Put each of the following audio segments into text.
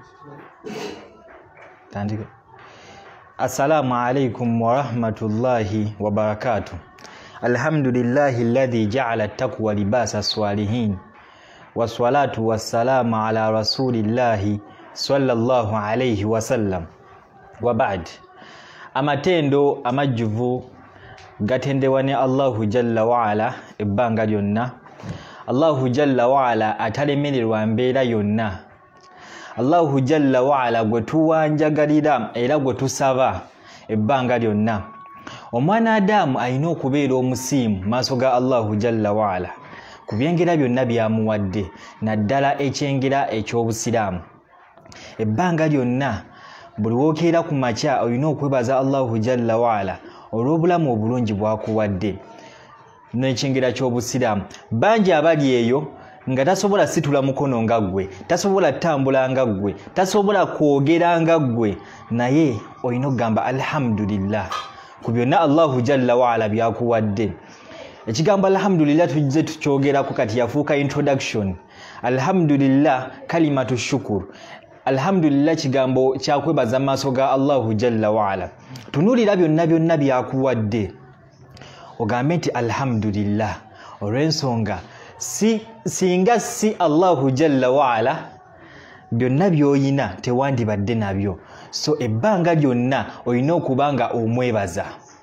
Assalamu alaikum wa rahmatullahi wa barakatuh. Alhamdulillahi alladhi ja'ala at-taqwa libasa as-salihin. Wassalatu wassalamu ala rasulillahi sallallahu alayhi wa sallam. Wa ba'd. Amatendo amajjuvu gatendewa ne Allahu jalla wa ala ebbanga lyonna. Allahu jalla wa ala atalemererwa mbeera yonna. Allahu jalla wa ala gwe tuwanjagalira era gwe tusaba ebbanga lyonna. Omwana Adamu alina okubeera omusiimu maaso ga Allahu jalla wa ala ku byengera byonna byamuwadde naddala ekyengera eky'obusiraamu. Ebbanga lyonna buli wookeera ku makya olina okwebaza Allahu jalla wa ala olw'obulamu obulungi bw'akuwadde n'ekyengera ky'obusiraamu. Bangi abali eyo nga tasobola situla mukono nga ggwe, tasobola tambula nga ggwe, tasobola kwogera nga ggwe, naye olina okugamba alhamdulillah ku byonna Allahu jalla wa ala byakuwadde. Ekigambo alhamdulillah tujje tukyogerako kati yafuuka introduction. Alhamdulillah kalimatu shukuru. Alhamdulillah kigambo kyakwebaza maaso ga Allahu jalla wa ala. Tunulira byonna byakuwadde ogambe nti alhamdulillah olw'ensonga singa si Allahu jalla wa ala byonna byoyina tewandibadde nabyo. So ebbanga lyonna olina okubanga omwebaza.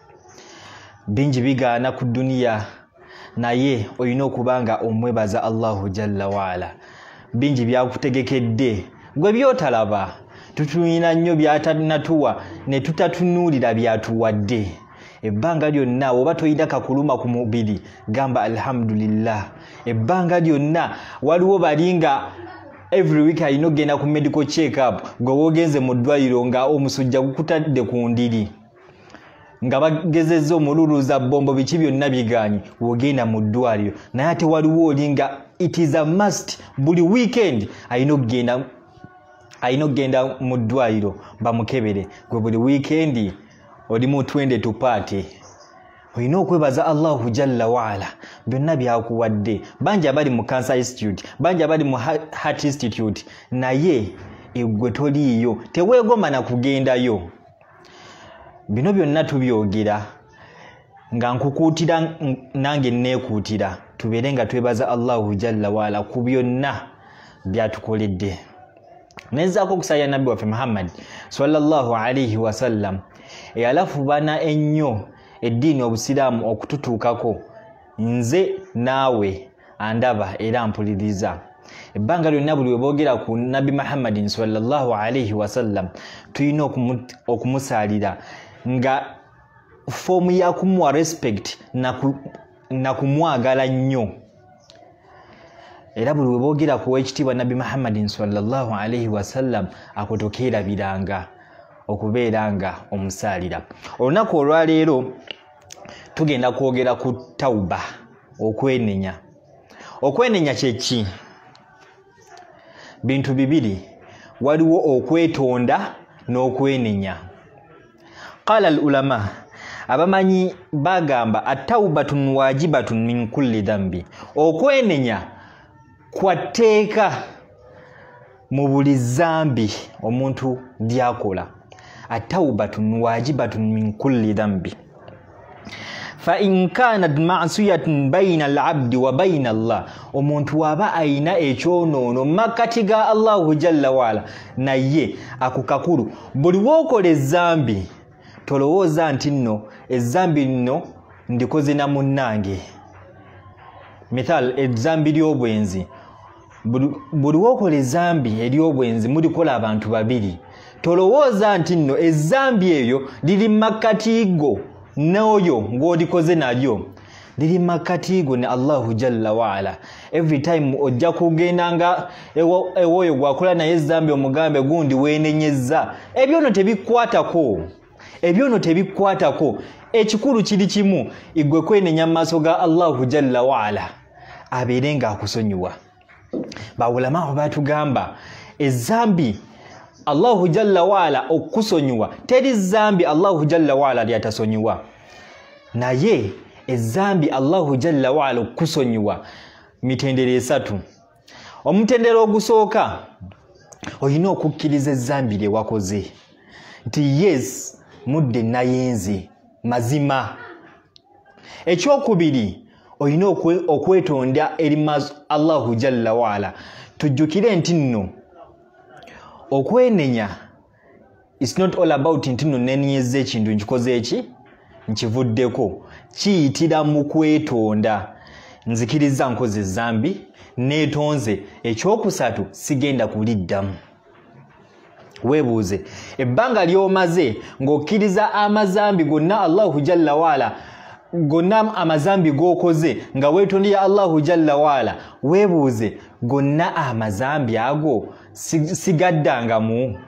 Bingi bigaana ku duniya naye olina okubanga omwebaza Allahu jalla wa ala. Bingi byakutegekedde gwe byotalaba, tutulina nnyo byatanatuwa ne tutatunuulira byatuwadde. Ebbanga lyonna oba toyina kakuluma ku mubiri gamba alhamdulillah. Ebbanga lyonna waliwo balinga every week alina okgenda ku medical check up gwe wogenze mu ddwaliro nga omusujja gukutadde ku ndiri nga bagezezza omululuza bombo biki byonna biganyi wogenda mu ddwaliro, naye ate waliwo olinga it is a must buli weekend alina okgenda mu ddwaliro bamukebere. Gwe buli weekend oli mu twende tupaate. Olina okwebaza Allahu jalla wa ala byonna byakuwadde. Bangi abali mu Cancer Institute, bangi abali mu Heart Institute, naye egwe toliiyo, teweegoma na kugendayo. Bino byonna tubyogera nga nkukuutira nange neekuutira tubeere nga twebaza Allahu jalla wa ala ku byonna byatukoledde. Nenzaako okusaya nabbi waffe Muhammad sallallahu alayhi wa sallam eyalafubana ennyo eddiini obusiraamu okututuukako. Nze naawe andaba era mpuliriza. Ebbanga lyonna buli we boogera ku nabbi Muhammadin sallallahu alayhi wa sallam tulina okumusaalira nga foomu ya kumuwa respect na kumwagala nnyo. Era buli we boogera ku w'ekitiibwa nabbi Muhammadin sallallahu alayhi wa sallam akotokeerabiranga okubeera nga omusaalira. Olunaku olwaleero tugenda kwogera ku tawuba, okwenenya. Okwenenya kye ki? Bintu bibiri, waliwo okwetonda n'okwenenya. Qala al-ulama, abamanyi bagamba at-tawbatun wajibatun min kulli dhanbi. Okwenenya kwa tteeka mu buli zambi omuntu lyakola. At-tawbatun wajibatun min kulli dhanbi. Fa in kanat ma'siyatun bayna al-'abdi wa bayna Allah. Omuntu waba ayina ekyonoono makati ga Allahu jalla wa ala naye akukakulu buli wookola ezzambi tolowooza nti nno ezzambi lino ndikoze na munnange. Mithal ezzambi ly'obwenzi, buli wookola ezzambi ery'obwenzi mulikola abantu babiri, tolowooza nti nno ezzambi eyo liri makati go n'oyo ng'olikoze nalyo, liri makati go ne Allahu jalla wa ala. Every time ojja kugendanga ewoyo gwakola naye ezzambi omugambe gundi weenenyezza, ebyono tebikwatako. Ekikulu kiri kimu, igwe kwenenya maaso ga Allahu jalla wa ala abeere nga akusonyiwa. Bawulama batugamba ezzambi Allahu jalla wa ala okusonyiwa, teri zambi Allahu jalla wa ala lyatasonyiwa, naye ezzambi Allahu jalla wa ala okusonyiwa mitendera esatu. Omutendera ogusooka olina okukkiriza ezzambi lye wakoze nti yes mudde nayenze mazima. Ekyokubiri olina okwetonda eri Allahu Jalla waala. Tujjukire nti nno okwenenya it's not all about nti nno nenyeze ekintu nkikoze eki nkivuddeko, kiyitira mu kwetonda. Nzikiriza nkoze zambi netonze, ekyokusatu sigenda kuliddamu. Webuuze ebbanga lyomaze ng'okkiriza amazambi gonna Allahu Jalla waala, gonna amazambi g'okoze nga weetondera Allahu Jalla waala, weebuuze gonna amazambi ago sigaddangamu?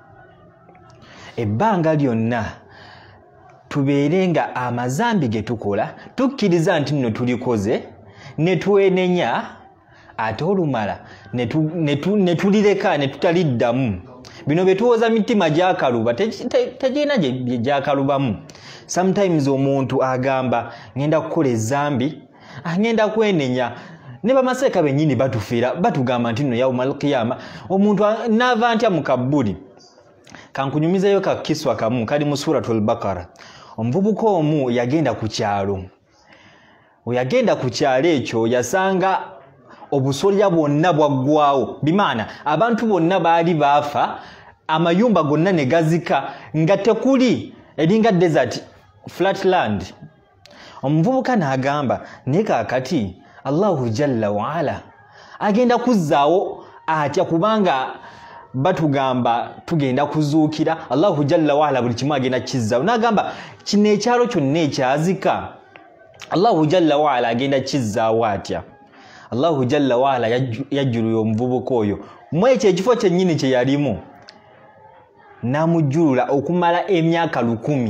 Ebbanga lyonna tubeere nga amazambi ge tukola tukkiriza nti nno tulikoze ne twenenya, ate olumala ne tulireka ne tutaliddamu. Bino betuwoza mitima gyakaluba tegirina gye gyakalubamu. Sometimes omuntu agamba ngenda kukola ezambi, ngenda kwenenya, ne bamaseeka bennyini batufiira batugamba nti nno yawmal qiyama omuntu naava ntya mu kabbuli. Kankunyumizeyo kakiswa kamu kali mu Suratul Baqara. Omuvubuka omu yagenda ku kyalo. Oyagenda ku kyalo ekyo yasanga obusolya bwonna bwaggwawo, bimaana abantu bonna baali baafa, amayumba gonna ne gazika nga tekuli, eringa desert flatland. Omuvubuka n'agamba naye kaakati Allahu Jalla waala agenda kuzzaawo atya, kubanga batugamba tugenda kuzuukira. Allahu Jalla waala buli kimu agenda kizzaawo. N'agamba kino ekyalo kyonna ekyazika Allahu Jalla waala agenda kizzaawo atya? Allahu Jalla waala yajjulula omuvubuka oyo mu ekyo ekifo kyennyini kye yalimu, n'amujjulula okumala emyaka 100.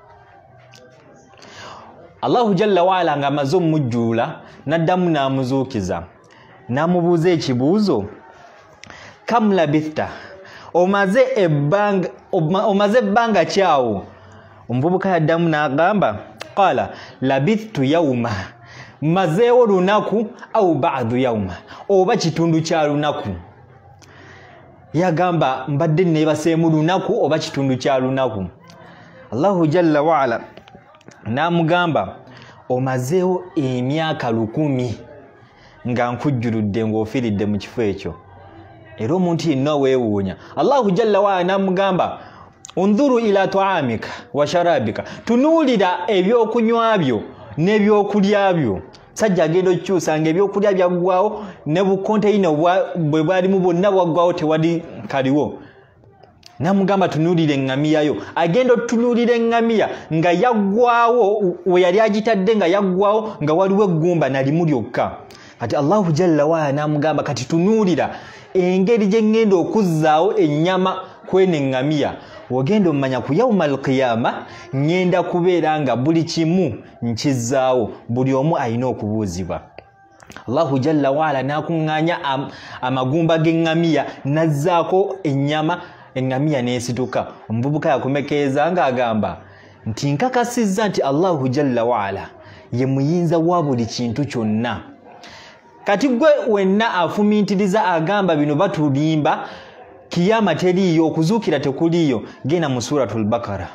Allahu Jalla waala nga amaze omujjulula n'addamu n'amuzuukiza, n'amubuuza ekibuuzo, kam labithta, omaze ebbanga kyawo? Omuvubuka yaddamu n'agamba qala labithtu yawma, mazeewo lunaku au ba'du yawma, oba kitundu kya lunaku. Yagamba mbadde neebaseemu lunaku oba kitundu kya lunaku. Allahu Jalla waala n'amugamba omazeewo emyaka 100 nga nkujjuludde ng'ofiiridde mu kifo ekyo. Era omuntu yenna weewuunya. Allahu Jalla waala n'amugamba undhuru ila ta'amika wa sharabika, tunuulira ebyokunywa byo n'ebyokulya byo. Sajja agenda okukyusa nga ebyokulya byaggwawo ne bukonteyina bwe bwalimu bwonna bwaggwawo, tewali kaliwo. N'amugamba tunuulire eŋŋamiya yo. Agenda otunuulira eŋŋamiya nga yaggwawo, we yali agitadde nga yaggwawo nga waliwo eggumba nalimu lyokka. Kati Allahu Jalla waala n'amugamba kati tunuulira engeri gye ŋŋenda okuzzaawo ennyama kwene eŋŋamiya. Wogenda omanya ku yawmal qiyama ngenda kubeera nga buli kimu nkizzaawo, buli omu alina okubuuzibwa. Allahu Jalla waala n'akuŋŋaanya amagumba g'eŋŋamiya n'azzaako ennyama, eŋŋamiya n'esituka. Omuvubuka yakomekereza ng'agamba nti nkakasizza nti Allahu Jalla waala ye muyinza wa buli kintu kyonna. Kati gwe wenna afumiitiriza agamba bino batulimba, kiyama teriiyo, okuzuukira tekuliiyo, genda mu Suratul Baqara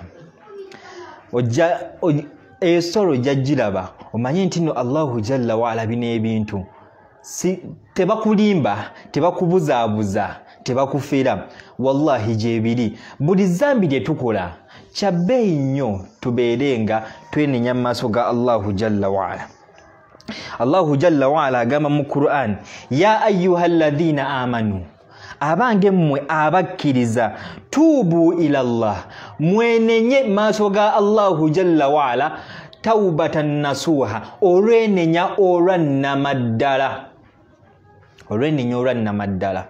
esolo jjagiraba omanye nti nno Allahu Jalla waala bino ebintu tebakulimba, tebakubuzaabuza, tebakufera. Wallahi gyebiri. Buli zambi lye tukola kyabbeeyi nnyo tubeere nga twenenya mu maaso ga Allahu Jalla waala. Allahu Jalla waala agamba mu Qur'an, ya ayyuha alladhina amanu, abange mmwe abakkiriza, tuubu ila Allah, mwenenye maaso ga Allahu Jalla waala, tawbatan nasuha, olwenenya olwannamaddala. Olwenenya olwannamaddala.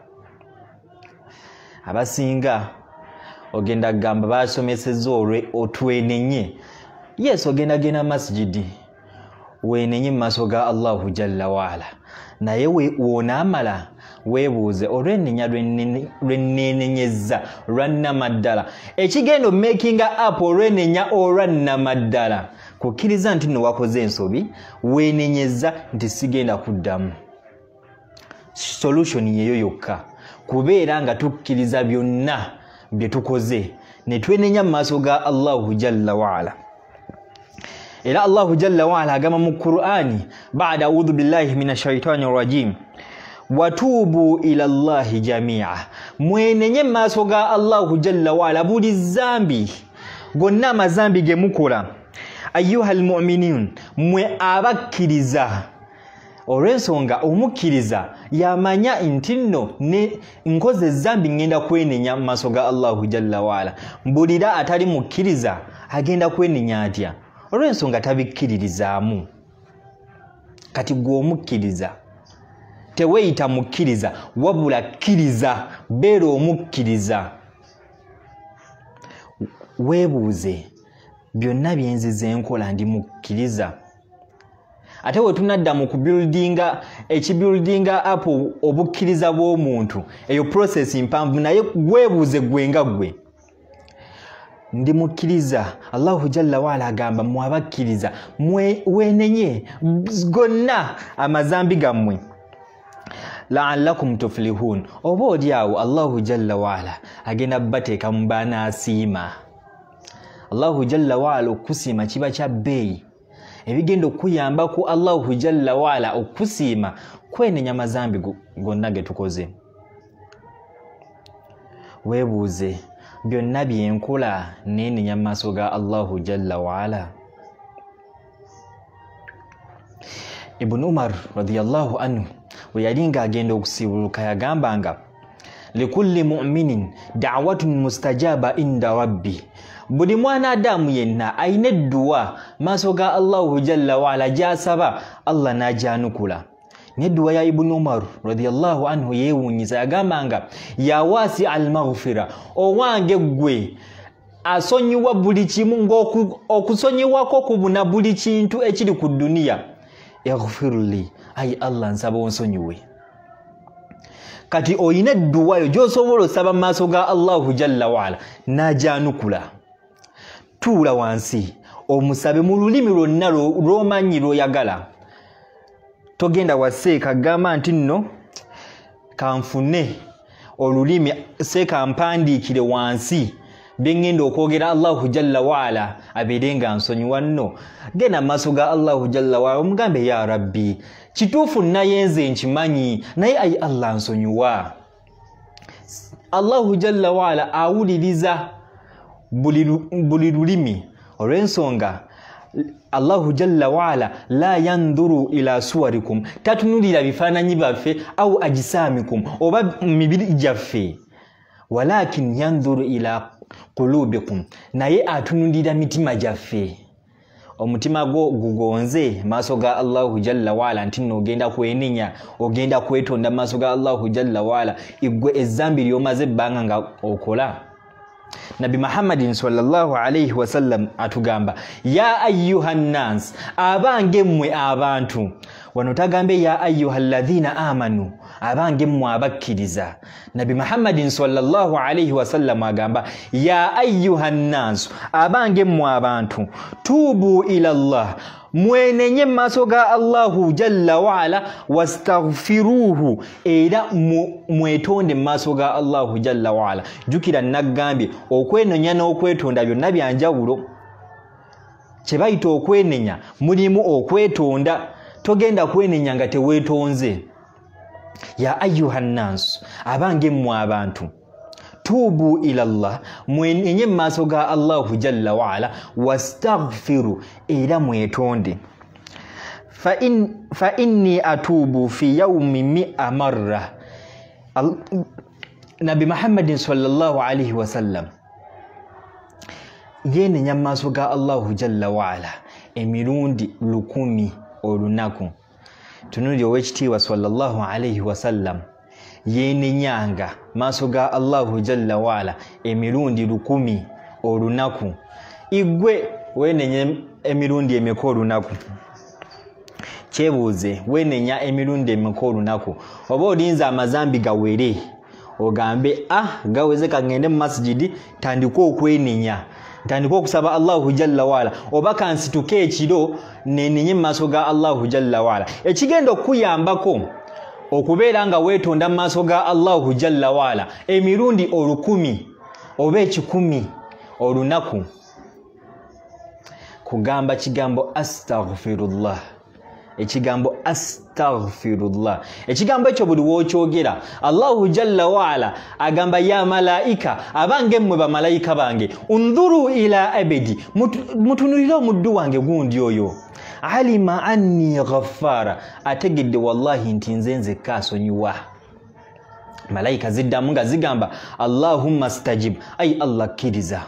Abasinga ogenda gamba basomesezza otwenenye. Yes, ogenda genda masjidi wenenye maaso ga Allahu Jalla waala, naye wonaamala weebuuze olwenenya lwennenenyezza lwannamaddala, ekigendo makinga up olwenenya olwannamaddala, kukkiriza nti nno wakoze ensobi, weenenyezza nti sigenda kuddamu. Solution yeyo yokka. kubeera nga tukkiriza byonna bye tukoze ne twenenya mu maaso ga Allahu jalla waala. Era Allahu jalla waala agamba mu Qur'ani ba'da a'udhu billahi minash shaitani rajim watubu ila Allahi jamia, mwenenye mu maaso ga Allahu jalla waala buli zambi gonna amazambi ge mukola. Ayyuhal mu'minun, mwe abakkiriza. Olw'ensonga omukkiriza yamanya nti nno ne nkoze ezambi ngenda kwenenya mu maaso ga Allahu jalla waala. Mbulira atali mukkiriza agenda kwenenya atya? Olw'ensonga tabikkiririzaamu. Kati gwe omukkiriza teweeyita mukkiriza wabula kkiriza, beera omukkiriza. Weebuuze, byonna byenzize nkola ndi mukkiriza? Ate we tunadda mu kubuildinga ekibuildinga up obukkiriza bw'omuntu, eyo process mpanvu, naye weebuuze gwe nga gwe. Ndi mukkiriza. Allahu jalla waala agamba mwabakkiriza wenenye gonna amazambi gammwe. La'allakum tuflihun, oba olyawo Allahu jalla waala agenda bateeka mu baanaasiima. Allahu jalla waala okusiima kiba kya bbeeyi. Ebigenda okuyambako Allahu jalla waala okusiima kwenenya mazambi gonna ge tukoze. Weebuuze, byonna byenkola nenenya mu maaso ga Allahu jalla waala? Ibn Umar radiyallahu anhu we yali ng'agenda okusibuluka yagambanga likulli mu'minin da'watun mustajaba inda rabbi, buli mwana Adamu yenna ayina edduwa maaso ga Allahu jalla waala gy'asaba Allah n'agyanukula. N'edduwa ya Ibn Umar radiyallahu anhu yeewuunyiza yagambanga ya waasi al-maghfira, owange gwe asonyiwa buli kimu ng'okusonyiwako kubuna buli kintu ekiri ku duniya, yaghfirli, ayi Allah nsaba onsonyiwe. Kati oyina edduwa yo gy'osobola osaba maaso ga Allahu jalla waala n'agyanukula. Tuula wansi omusabe mu lulimi lwonna lw'omanyi lw'oyagala. Togenda waseeka gamba nti nno kanfune olulimi seeka mpandiikire wansi bengenda okwogera Allahu jalla waala abeere nga nsonyiwa nno. Genda maaso ga Allahu jalla waala omugambe ya Rabbi, kituufu naye nze nkimanyi naye ayi Allah nsonyiwa. Allahu jalla waala awuliriza buli lulimi. Olw'ensonga Allahu jalla waala la yanduru ila suwarikum, tatunulira bifaananyi baffe au ajisamikum oba mibiri gyaffe, walakin yanduru ila qulubikum, naye atunulira mitima gyaffe. Omutima gwo gugonze maaso ga Allahu jalla waala nti nno ogenda kwenenya, ogenda kwetonda maaso ga Allahu jalla waala igwe ezzambi ly'omaze ebbanga nga okola. Nabi Muhammadin sallallahu alayhi wa sallam atugamba ya ayyuhan nas, abange mmwe abantu. Wano tagambe ya ayyuhal ladhina amanu, abange mmwe abakkiriza. Nabi Muhammadin sallallahu alayhi wa sallam agamba ya ayyuhan nas, abange mmwe abantu. Tubu ila Allah, mwenenye maaso ga Allahu jalla waala, wastaghfiruhu, era mwetonde maaso ga Allahu jalla waala. Jukira nagambye okwenenya n'okwetonda byonna byanjawulo. Kye bayita okwenenya mulimu okwetonda. Togenda kwenenya nga teweetonze. Ya ayyuhan nas, abange mmwe abantu. Tubu ila Allah, mwenenye maaso ga Allahu jalla waala, wastaghfiru, era mwetonde. Fa inni atubu fi yawmi 100 marra. Nabi Muhammadin sallallahu alayhi wa sallam yenenya maaso ga Allahu jalla waala emirundi 100 olunaku. Tunuli owekitiibwa sallallahu alayhi wa sallam yenenyanga maaso ga Allahu jalla waala emirundi 100 olunaku. Igwe wenenye emirundi emeka olunaku? Kyebuuze, wenenya emirundi emeka olunaku? Oba olinza amazambi gawere ogambe gaweze kangende mu masjidi tandika okwenenya, tandika okusaba Allahu jalla waala, oba kansituke ekiro nenenye maaso ga Allahu jalla waala. Ekigenda okuyambako okubeera nga weetonda mu maaso ga Allahu jalla waala emirundi 1000 oba 100 olunaku kugamba kigambo astaghfirullah. Ekigambo astaghfirullah, ekigambo ekyo buli wokyogera Allahu jalla waala agamba ya malaika abange mmwe bamalayika bange undhuru ila abedi mutunulire omuddu wange gundi oyo alima anni ghaffara ategedde wallahi nti nze nzekka asonyiwa. Malaika ziddamu nga zigamba Allahumma stajib, ay Allah kiriza.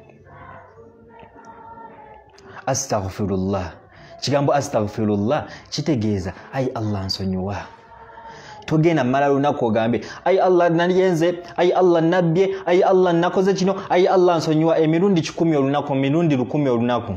Astaghfirullah, kigambo astaghfirullah kitegeeza ay Allah nsonyiwa. Togenda mala lunaku ogambe ay Allah naliyenze, ay Allah nabbye, ay Allah nakoze kino, ay Allah nsonyiwa emirundi 10 olunaku, emirundi 10 olunaku.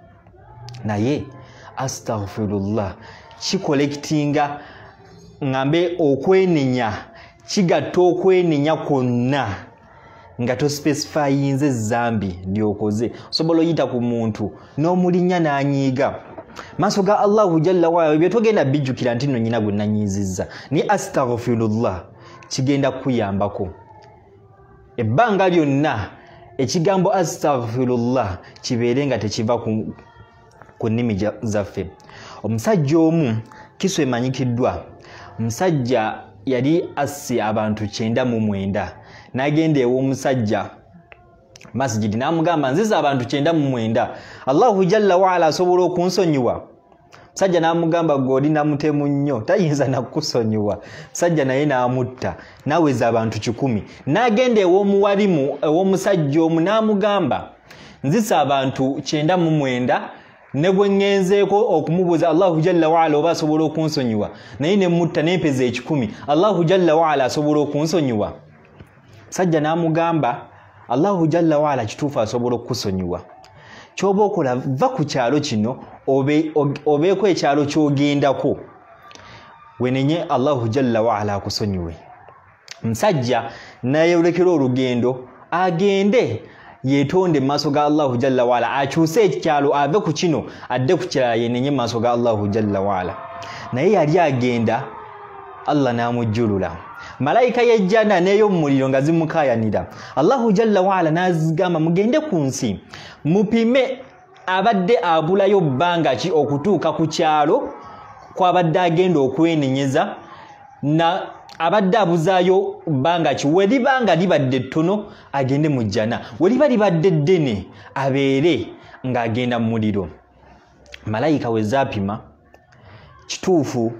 Naye astaghfirullah kikolektinga ngambe okwenenya, kigatta okwenenya kwonna nga to specifyinze zambi lyokoze. Osobola oyita ku muntu n'omulinya n'anyiiga maaso ga Allahu jalla waala bye togenda bijjukira nti nno nyina gwe nanyiizizza. Ni astaghfirullah kigenda kuyambako ebbanga lyonna ekigambo astaghfirullah kibeere nga tekiva ku nnimi zaffe. Omusajja omu kiswe emanyikiddwa, omusajja yali asse abantu 99 n'agenda ew'omusajja masjidi n'amugamba nziza abantu 99 Allahu jalla waala asobola okunsonyiwa. Musajja n'amugamba godi namutemu nnyo tayinza nakusonyiwa. Musajja naye n'amutta n'aweza abantu 10. N'agenda ew'omuwalimu ew'omusajja omu n'amugamba nzisa abantu 99 ne bwe ngenzeeko okumubuuza Allahu jalla waala oba asobola okunsonyiwa naye ne mutta n'empeza 10 Allahu jalla waala asobola okunsonyiwa. Musajja n'amugamba Allahu jalla waala kituufu asobola okusonyiwa. Kyoba okola va ku kyalo kino obeeko ekyalo kyogendako wenenye Allahu jalla waala akusonyiwe. Musajja nayolekera olugendo agende yetonde maaso ga Allahu jalla waala akyuse ekyalo ave ku kino adde ku kirala yenenye maaso ga Allahu jalla waala. Naye yali agenda Allah n'amujjulula. Malaika yejjana neyo muliro nga zimukayanira. Allahu jalla waala nazigamba mugende ku nsi mupime abadde abulayo bbanga ki okutuuka ku kyalo kwabadde agenda okwenenyeza na abadde abuzaayo bbanga ki welibanga libadde ttono agende mu jjana, weliba libadde ddene abeere ng'agenda mu muliro. Malaika we zaapima kituufu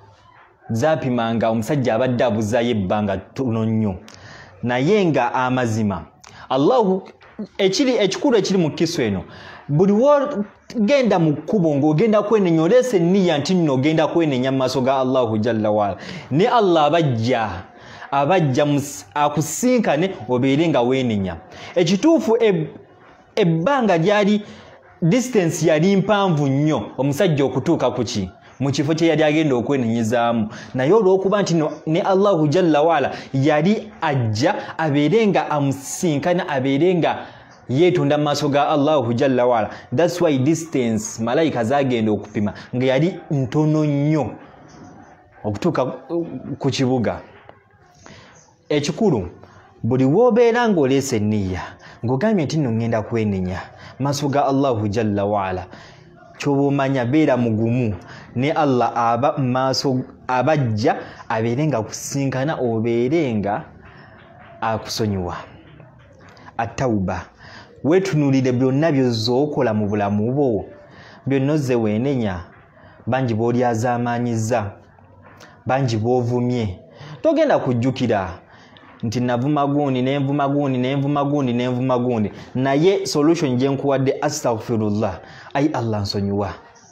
zaapimanga omusajja abadde abuzaayo ebbanga ttono nnyo naye nga amazima Allahu ekikulu ekiri mu kiso eno buli wogenda mu kkubo ng'ogenda kwenenya oleese nniya nti nno ogenda kwenenya mu maaso ga Allahu jalla waala ne Allah abajja akusinkane obeere nga weenenya. Ekituufu ebbanga lyali distance yali mpanvu nnyo omusajja okutuuka ku ki mu kifo kye yali agenda okwenenyezaamu naye olw'okuba nti ne Allahu jalla waala yali ajja abeere nga amusinkana abeere nga yeetonda mu maaso ga Allahu jalla waala. That's why distance malaika zagenda okupima nga yali ntono nnyo okutuuka ku kibuga. Ekikulu buli woobeera ng'oleese nniya ng'ogambye nti nno ngenda kwenenya maaso ga Allahu jalla waala kyoba omanya beera mugumu ne Allah aba maaso abajja abeere nga kusinkana obeere nga akusonyiwa. Atawuba weetunulire byonna by'ozookola mu bulamu bwo byonna ozze weenenya. Bangi b'olyazaamaanyizza, bangi b'ovumye. Togenda kujjukira nti navuma gundi nenvuma gundi nenvuma gundi nenvuma gundi naye solution gye nkuwadde astaghfirullah ay Allah nsonyiwa.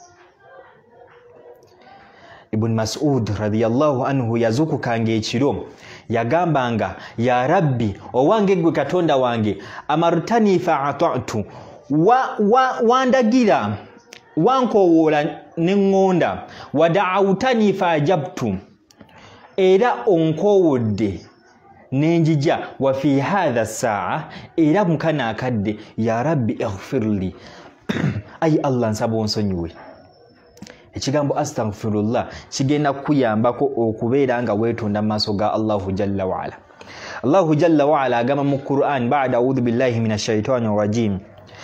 Ibn Mas'ud radiyallahu anhu yazukukanga ekiro yagambanga ya Rabbi owange gwe Katonda wange amartani fa'ata'tu wandagira wankowoola neŋŋonda wada'awtani fa'ajabtu era onkowodde nenjija wa fi hadha saa era mukana akadde ya Rabbi ighfirli ay Allah nsaba onsonyiwe. ekigambo astaghfirullah kigenda kuyambako okubeera nga weetonda mu maaso ga Allahu jalla wa ala. Allahu jalla wa ala agamba mu Qur'an ba'da a'udhu billahi minash shaitani rajim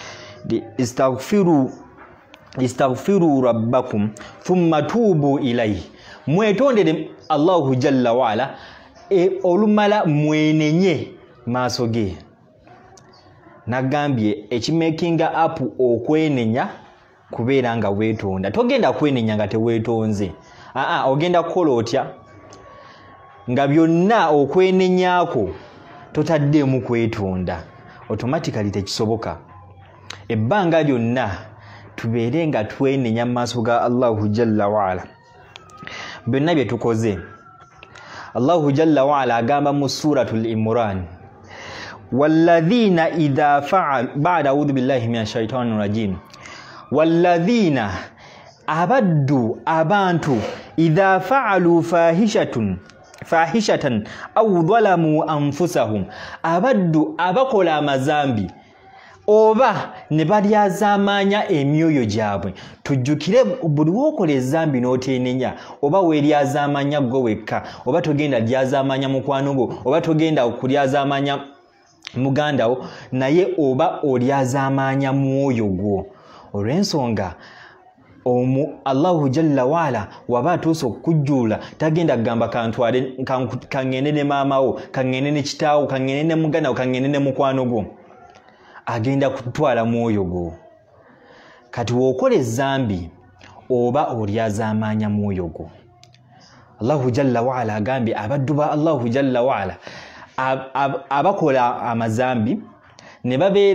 istaghfiru rabbakum thumma tubu ilayhi, mwetondere Allahu jalla wa ala olumala mwenenye maaso ge. Nagambye ekimakinga up okwenenya kubeera nga weetonda. Togenda kwenenya nga teweetonze, ogenda kukola otya nga byonna okwenenyaako totaddemu kwetonda, automatically tekisoboka. Ebbanga lyonna tubeere nga twenenya mu maaso ga Allahu jalla wa ala byonna bye tukoze. Allahu jalla wa ala agamba mu suratul Imran walladhina idha fa'al ba'da a'udhu billahi minash shaitani rajim walladhina abaddu abantu idha fa'alu fahishatan aw dhalamu anfusahum, abaddu abakola amazambi oba ne balyazamanya emyoyo gyabwe. Tujjukire buli wokola ezambi n'oteenenya, oba weeryazamanya gwe wekka, oba togenda lyazamanya mukwano gwo, oba togenda okulyazamanya muganda wo, naye oba olyazamanya mwoyo gwo. Olw'ensonga Allahu jalla wa ala waba atuuse okukujjuula tagenda kugamba kangende ne maama wo, kangende ne kitaawo, kangende ne muganda wo, kangende ne mukwano gwo. Agenda kutwala mwoyo gwo. Kati wokola ezambi oba olyazamanya mwoyo gwo. Allahu jalla wa ala agambye abaddu ba Allahu jalla wa ala abakola amazambi ne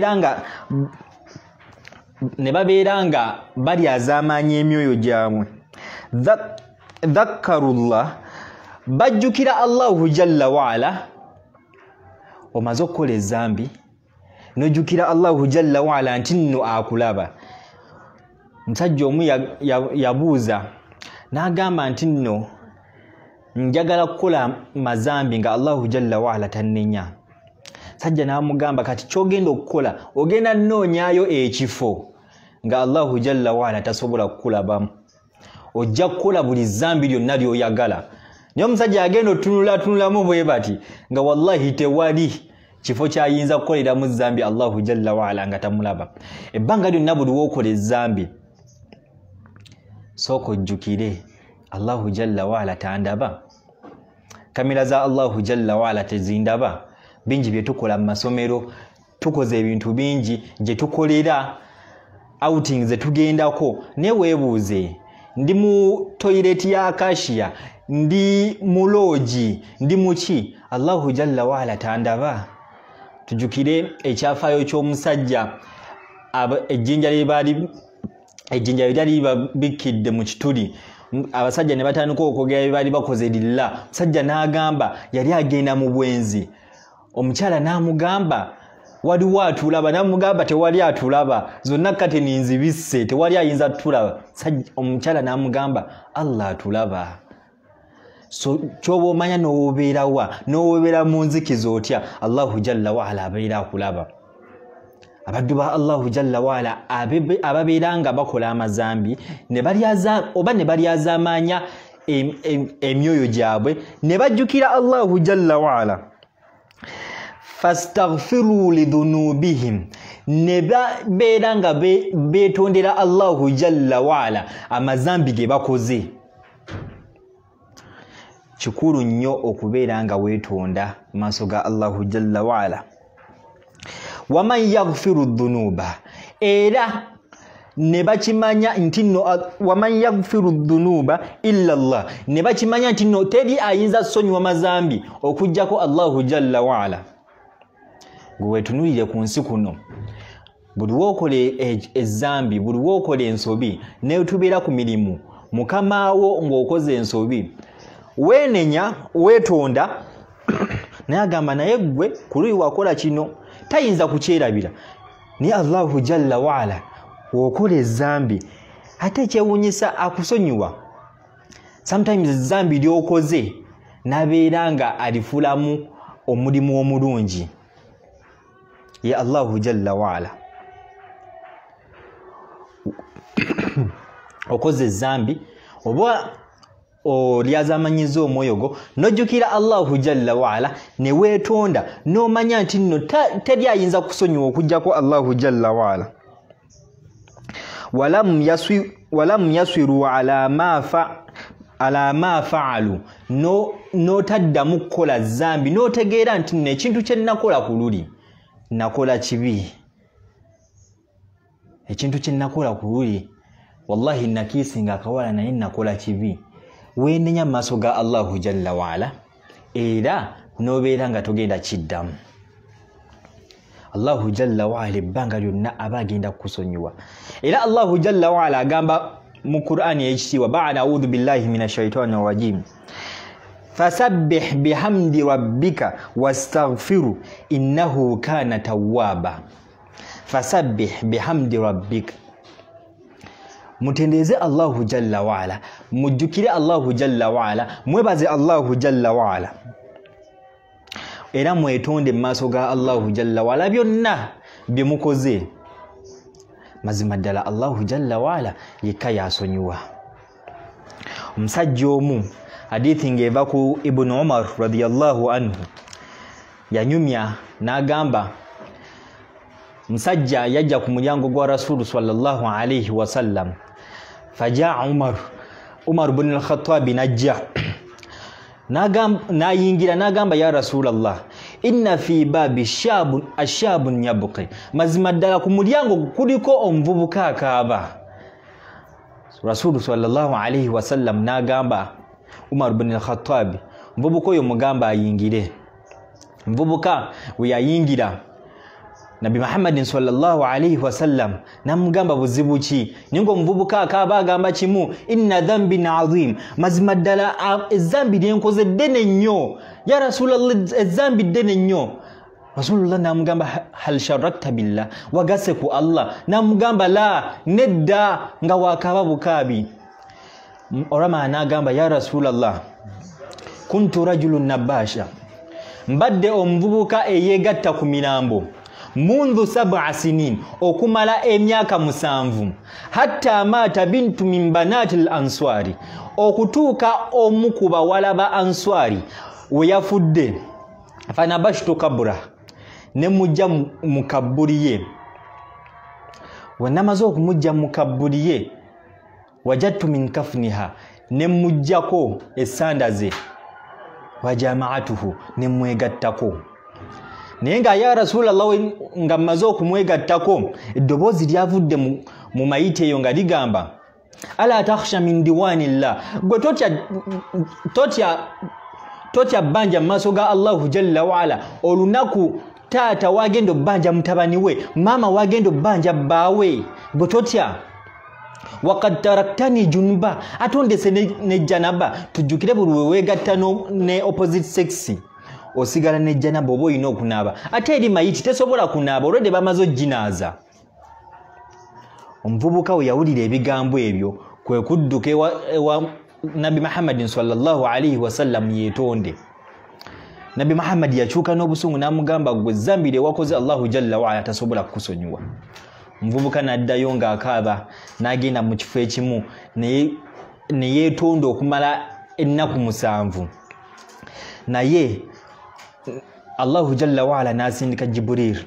babeera nga balyazamanya emyoyo gyabwe. Dhakkarullah, bajjukira Allahu jalla wa ala. Omaze okukola ezambi nojjukira Allahu jalla wa ala nti nno akulaba. Musajja omu yabuuza n'agamba nti nno njagala kukola mazambi nga Allahu jalla wa ala tannenya. Sajja n'amugamba kati kyogenda okukola ogenda nnoonyaayo ekifo nga Allahu jalla wa ala tasobola kukulabamu, ojja kukola buli zambi lyonna ly'oyagala. Naye omusajja agenda otunulatunulamu bwe bati nga wallahi tewali kifo kyayinza kukoleramu zambi Allahu jalla wa ala nga tamulaba. Ebbanga lyonna buli wookola ezambi sooka ojjukire Allahu jalla wa ala tandaba. Kamera za Allahu jalla wa ala tezindaba. Bingi bye tukola mu masomero, tukoze ebintu bingi gye tukolera, outing ze tugendako. Ne weebuuze, ndi mu toilet ya Acacia, ndi mu lodge, ndi muki? Allahu jalla wa ala tandaba. Tujukire ekyafaayo ky'omusajja ejjinja lye lyali babikidde mu kituli, abasajja ne batandika okwogera bye baali bakoze lilla. Musajja n'agamba yali agenda mu bwenzi, omukyala n'amugamba waliwo atulaba, n'amugamba tewali atulaba, zonna kateni nzibisse tewali ayinza tulaba. Omukyala n'amugamba Allah atulaba. So kyoba omanya n'obeera wa, n'obeera mu nzikiza otya, Allahu jalla wa ala abeera akulaba. Abaddu ba Allahu jalla wa ala ababeera nga bakola amazambi ne balyazamanya emyoyo gyabwe ne bajjukira Allahu jalla wa ala, fastaghfiru lidhunubihim, ne babeera nga beetondera Allahu jalla wa ala amazambi ge bakoze. Kikulu nnyo okubeera nga weetonda maaso ga Allahu jalla wa ala. Waman yaghfiru dhunuba, era ne bakimanya nti nno waman yaghfiru dhunuba illa Allah, ne bakimanya nti nno teri ayinza ssonyiwa mazambi okujjako Allahu jalla wa ala. Gwe weetunulire ku nsi kuno, buli wookola ezambi, buli wookola ensobi, ne tubeera ku mirimu, mukamaawo ng'okoze ensobi, weenenya weetonda naye agamba naye gwe ku luyi wakola kino tayinza kukyerabira. Ni Allahu jalla wa ala wokola ezambi ate ekyewuunyisa akusonyiwa. Sometimes ezambi lyokoze n'abeera nga alifulamu omulimu omulungi. Ya Allahu jalla wa ala okoze zambi oba olyazamanyiza omwoyo go nojjukira Allahu jalla waala ne weetonda n'omanya nti nno teri ayinza kusonyiwa okujjako Allahu jalla waala. Walam yaswiru ala ma faalu n'otaddamu kukola zambi n'otegeera nti nno ekintu kye nakola ku luli nakola kibi, ekintu kye nakola ku luli wallahi nakiisinga akawala naye nakola kibi, weenenya mu maaso ga Allahu jalla waala era n'obeera nga togenda kiddamu. Allahu jalla waala ebbanga lyonna aba agenda kukusonyiwa. Era Allahu jalla waala agamba mu Qur'ani ey'ekitiibwa ba'da a'udhu billahi minash shaitani rajim fasabbih bihamdi rabbika wastaghfiru innahu kana tawwaba. Fasabbih bihamdi rabbika, mutendeze Allahu jalla waala, mujjukire Allahu jalla waala, mwebaze Allahu jalla waala era mwetonde mu maaso ga Allahu jalla waala byonna bye mukoze. Mazima ddala Allahu jalla waala yekka yasonyiwa. Omusajja omu hadithi ng'eva ku Ibn Umar radiyallahu anhu yanyumya n'agamba musajja yajja ku mulyango gwa Rasulu sallallahu alayhi wasallam fajaa Umar ibn al-Khattab najja nayingira n'agamba ya Rasulallah inna fi babi ashabun yabqi, mazima ddala ku mulyango kuliko omuvubuka akaaba. Rasulu sallallahu alayhi wasallam n'agamba Umar ibn al-Khattab muvubuka oyo mugamba ayingire. Muvubuka we yayingira Nabi Muhammad sallallahu alayhi wasallam namugamba buzibu ki, ningo omuvubuka akaaba agamba kimu inna dhanbin azim, mazima ddala ezambi lyenkoze ddene nnyo ya Rasulallah, ezambi ddene nnyo. Rasulullah namugamba hal sharakta billah, wagase ku Allah? Namugamba la, nedda, nga wakaaba bukaabi. Orama anagamba ya Rasulallah kuntu rajulun nabasha, mbadde omuvubuka eyegatta ku mirambo mundu 7 sinin, okumala emyaka 7, hatta mata bintu min banati al-answari, okutuuka omu ku bawala ba answari we yafudde. Fanabashtu kabura, ne mujja mu kabbuli ye. We namaze okumujja mu kabbuli ye wajadtu min kafniha, ne mujjako essanda ze, wajamaatuhu, ne mwegattako. Naye nga ya Rasulallah nga mmaze okumwegattako eddoboozi lyavudde mu mayite eyo nga ligamba ala takhsha min diwanillah, gwe totya bbanja mu maaso ga Allahu jalla waala. Olunaku taata wagenda obbanja mutabani we, maama wagenda obbanja bbaawe, gwe totya. Waqad taraktani junuba, atondese ne janaba. Tujjukire buli weweegatta ne opposite sex osigala ne janaba oba olina okunaaba, ate eri mayiti tesobola kunaaba olwedde bamaze oginaaza. Omuvubuka we yawulira ebigambo ebyo kwe kudduka ewa Nabi Muhammad sallallahu alayhi wasallam yeetonde. Nabi Muhammad yakyuka n'obusungu n'amugamba gwe zambire wakoze Allahu jalla waala tasobola kukusonyiwa. Omuvubuka n'addayo ng'akaaba n'agenda mu kifo ekimu ne yeetonda okumala ennaku 7. Naye Allahu jalla waala n'asindika Jibril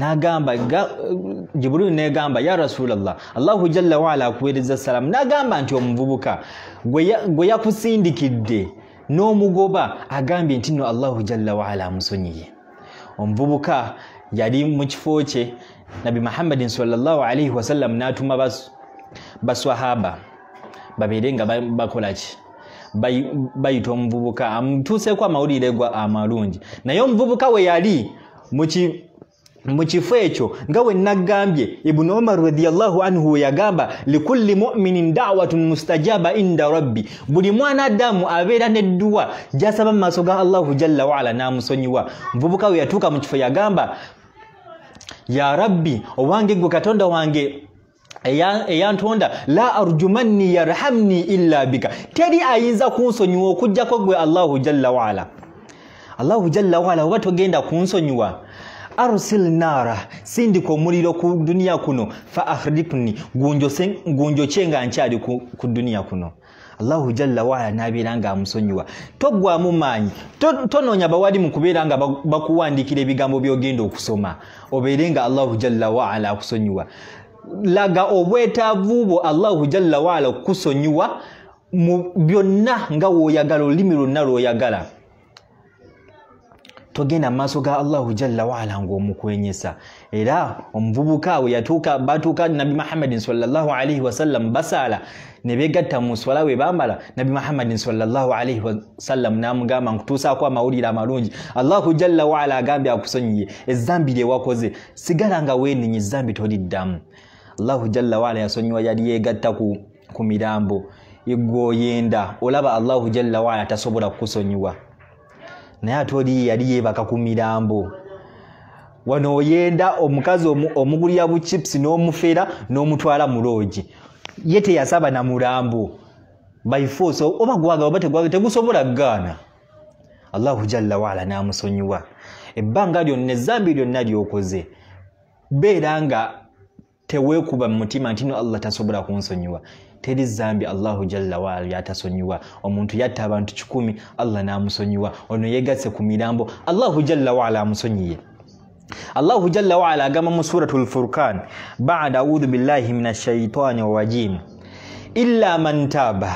Jibril n'agamba ya Rasulallah, Allahu jalla waala akuweereza salamu, n'agamba nti omuvubuka gwe yakusindikidde n'omugoba agambye nti nno Allahu jalla waala amusonyiye. Omuvubuka yali mu kifo kye, Nabi Muhammad sallallahu alayhi wasallam n'atuma baswahaba babeere nga bakola ki, bayita omuvubuka amutuuseeko amawulire amalungi. Naye omuvubuka we yali mu kifo ekyo nga we nagambye Ibn Umar radiyallahu anhu we yagamba likulli mu'minin da'watun mustajaba inda rabbi, buli mwana Adamu abeera n'edduwa gy'asaba mu maaso ga Allahu jalla waala n'amusonyiwa. Omuvubuka we yatuuka mu kifo yagamba ya rabbi, owange gwe Katonda wange eyantonda, la arjumanni yarhamni illa bika, teri ayinza kunsonyiwa okujjako gwe Allahu jalla waala. Allahu jalla waala oba togenda kunsonyiwa, arsil nara sindika omuliro ku dunia kuno fa akhrikni gunjo chenga nchali ku dunia kuno. Allahu jalla waala nabiranga amusonyiwa togwamu maanyi tononya bawali mu kubeeranga bakuwandikira ebigambo byogenda okusoma obeerenga Allahu jalla waala akusonyiwa. Laga obwetaavu bwo Allahu jalla waala kusonyiwa mu byonna nga woyagala olulimi lwonna lwoyagala. Togenda maaso ga Allahu jalla waala ng'omukwenyesa. Era omuvubuka we batuuka Nabi Muhammadin sallallahu alaihi wasallam basala ne begatta mu swala we bambala Nabi Muhammadin sallallahu alaihi wasallam namugamba nkutuusaako amawulire amalungi Allahu jalla waala agambye akusonyiye ezzambi lye wakoze sigala nga weeninye ezzambi toliddamu. Allahu jalla waala yasonyiwa yali yeegatta ku mirambo igwoyenda olaba Allahu jalla waala tasobola kukusonyiwa naye atoli yali yeebaka ku mirambo. Wano oyenda omukazi omugulira bu chips n'omufera n'omutwala mu loogi yete yasaba na murambo by force oba gwaga oba tegusobola gana. Allahu jalla waala namusonyiwa ebbanga lyonna ezzambi lyonna lyokoze beeranga teweekuba mu mutima nti Allah tasobola kunsonyiwa. Teri zambi Allahu jalla waala yatasonyiwa. Omuntu yatta abantu 100 Allah namusonyiwa. Ono yegasse ku mirambo Allahu jalla waala amusonyiye. Allahu jalla waala agamba mu suratul Furqan ba'da a'udhu billahi minash shaitani rajim illa man taba.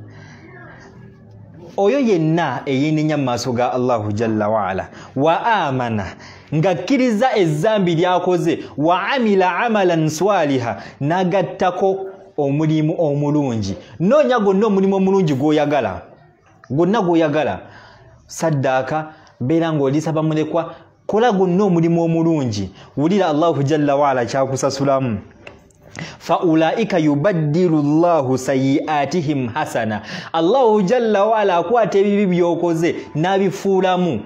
Oyo yenna eyinenya maaso ga Allahu jalla waala wa amana ngakkiriza ezzambi lyakoze wa amila amalan swaliha nagattako omulimu omulungi. Noonya gonna omulimu omulungi gwoyagala gonna gwoyagala saddaka beera ng'olisaba mulekwa kola gonna omulimu omulungi wulira Allahu jalla waala kyakusasulamu. Fa ulaika yubaddilu Allahu sayiatihim hasana. Allahu jalla waala akwata ebibi byokoze n'abifuulamu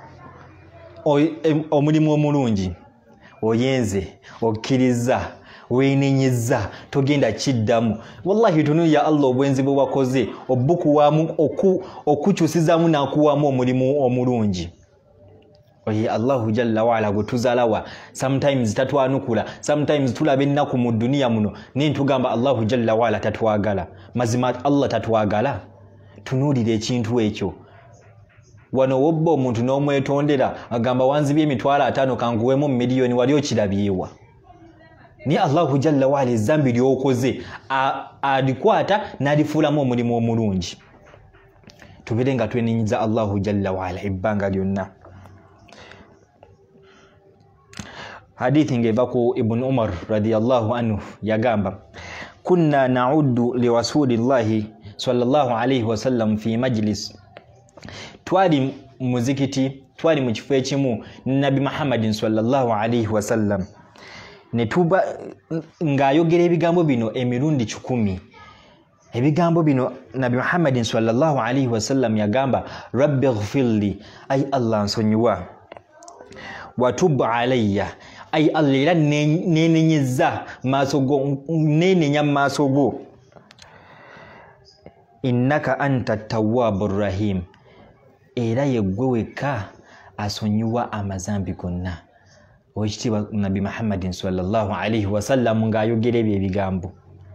omulimu omulungi. Oyenze okkiriza weenenyiza togenda kiddamu. Wallahi tunuya Allah obwenzi bwe wakoze obukuwamu okukyusizamu n'akuwamu omulimu omulungi. Oye Allahu jalla waala gutuzalawa sometimes tatwanukula sometimes tulaba ennaku mu dunia muno nintugamba Allahu jalla waala tatwagala. Mazima Allah tatwagala. Tunuulira ekintu ekyo. Wano wobba omuntu n'omwetondera agamba wanzibye emitwalo 5 kanguwemu miliyoni wali okirabyewa. Ni Allahu jalla waala ezzambi lyokoze alikwata n'alifuulamu omulimu omulungi. Tubeere nga tweninyiza Allahu jalla waala ebbanga lyonna. Hadithi ngeva ku Ibn Umar radiyallahu anhu yagamba kunna na'uddu li rasulillahi sallallahu alayhi wasallam fi majlis. Twali muzikiti twali mu kifo ekimu Nabi Muhammadin sallallahu alayhi wasallam netuba ng'ayogera ebigambo bino emirundi 10. Ebigambo bino Nabi Muhammadin sallallahu alayhi wasallam yagamba rabbi ighfirli ay Allah nsonyiwa wa tub alayya ay Allah era nenenyeza maaso go nenenya maaso go innaka anta tawwabur rahim era yeggwe wekka asonyiwa amazambi gonna. Oekitiibwa Nabi Muhammadin sallallahu alayhi wasallam ng'ayogera ebyo ebigambo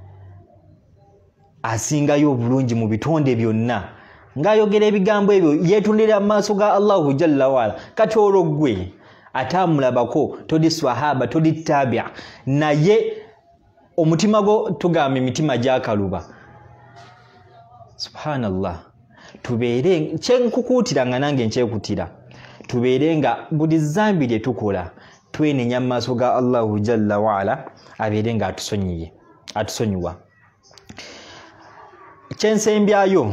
asingayo obulungi mu bitonde byonna ng'ayogera ebigambo ebyo yeetondera maaso ga Allahu jalla waala. Kati olwo ggwe atamulabako todi swahaba todi tabia naye omutima go tugamba emitima gyakaluba. Subhanallah. Tubeere kyenkukuutira nga nange nkyekutira tubeere nga buli zambi lye tukola twenenya maaso ga Allahu jalla waala abeere nga atusonyiwa. Kyensembyayo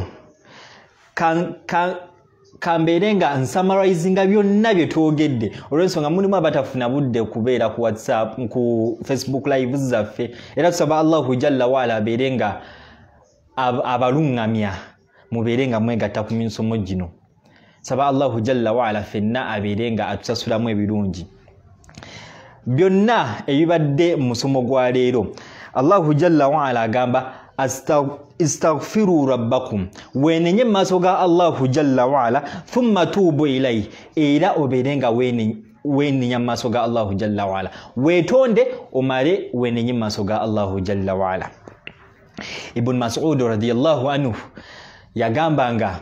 kambeere nga nsummarizinga byonna bye twogedde olw'ensonga mulimu abatafuna budde kubeera ku WhatsApp ku Facebook live zaffe era tusaba Allahu jalla waala abeere nga abalungamya mubeere nga mwegatta ku misomo gino. Saba Allahu jalla waala fenna abeere nga atusasulamu ebirungi byonna ebibadde mu musomo gwa leero. Allahu jalla waala agamba istaghfiru rabbakum wenenye maaso ga Allahu jalla waala thumma tubu ilayhi era obeere nga wenenya maaso ga Allahu jalla wa ala wetonde omale wenenye maaso ga Allahu jalla wa ala. Ibn Mas'ud radiyallahu anhu yagambanga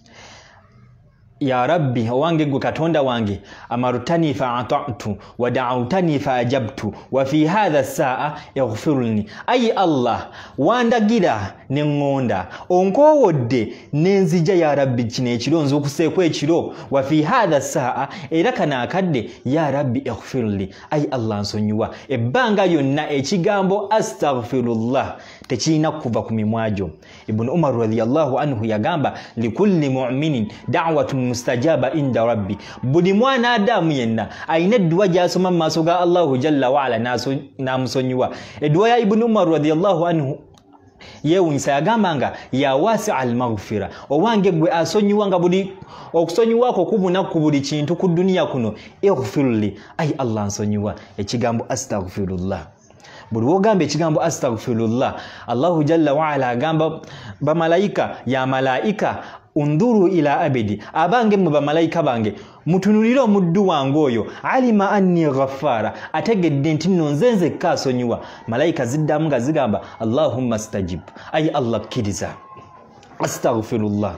ya rabbi wange gwe katonda wange amarutani fa'ata'tu wa da'awtani fa'ajabtu wa fi hadha as-sa'a yaghfirulni. Ayi Allah wandagira ne ngonda onkowodde nenzija ya rabbi kine ekiro nzukuseeko ekiro wa fi hadha as-sa'a era kana akadde ya rabbi yaghfirli. Ayi Allah nsonyiwa ebbanga lyonna ekigambo astaghfirullah tekina kuva ku mimwajo. Ibn Umar radiyallahu anhu yagamba likulli mu'minin da'watun mustajaba inda rabbi. Buli mwana Adamu yenna ayina dua gyasoma mu maaso ga Allahu jalla wa ala namusonyiwa. Edua ya Ibn Umar radiyallahu anhu yewunyisa yagambanga ya wasi'al maghfira owange gwe asonyiwanga buli okusonyiwako kubuna ku buli kintu ku dunia kuno ighfirli. Ayi Allah nsonyiwa ekigambo astaghfirullah. Buli wogamba ekigambo astaghfirullah Allahu jalla wa ala agamba bamalaika ya malaika unduru ila abidi abange mu bamalaika bange mutunulire omuddu wange oyo alima anni ghaffara ategedde nti nno nzenze kasonyiwa. Malaika ziddamu nga zigamba Allahumma stajib. Ayi Allah kkiriza astaghfirullah.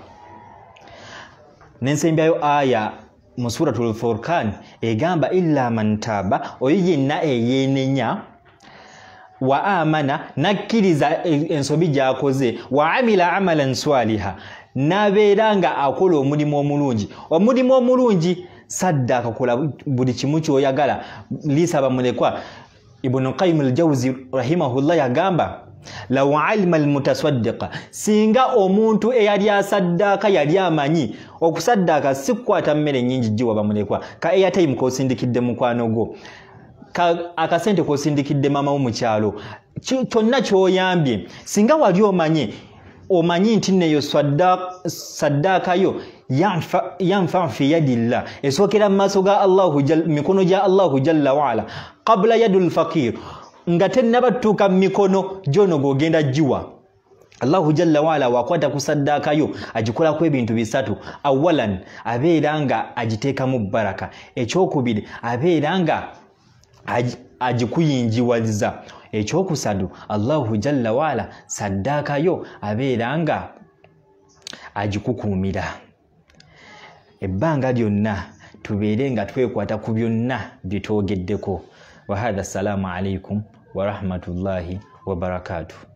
Nensembyayo aya mu suratul Furqan egamba illa man taba oyo yenna eyenenya wa amana nakkiriza ensobi gyakoze wa amila amalan swaliha nabeeranga akola omulimu omulungi. Omulimu omulungi saddaka kola buli kimu kyoyagala lisaba mulekwa. Ibn Qayyim al-Jawzi rahimahullah yagamba law alima al-mutasaddiqa singa omuntu eyali asaddaka yali amanyi okusaddaka sikwata mmere nyingi jiwa bamulekwa ka airtime ko sindikidde mukwano go akasente ko sindikidde mama wo mu kyalo kyonna kyoyambye singa wali omanyi nti neyo saddaka yo yanfa fi yadillah esokera maaso ga Allahu mikono ja Allahu jalla wa ala qabla yadul faqir nga tennabatuuka mikono jono gogenda jiwa. Allahu jalla wa ala wakwata ku saddaka yo agikolako ebintu bisatu. Awalan abeera nga agiteekamu baraka. Ekyokubiri abeera nga agikuyinjiwaliza. Ekyokusatu Allahu jalla wa ala saddaka yo abeera nga agikukuumira. Ebbanga lyonna tubeere nga twekwata ku byonna bye twogeddeko. Wa hadha assalamu alaikum wa rahmatullahi wa barakatuh.